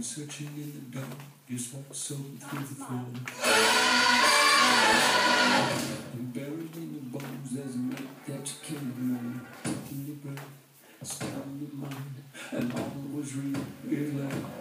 searching in the dark, your smoke soaked through the floor. And buried in the bones, there's a myth that you can't ignore. Taking your breath, stab your mind, and all was real, real life.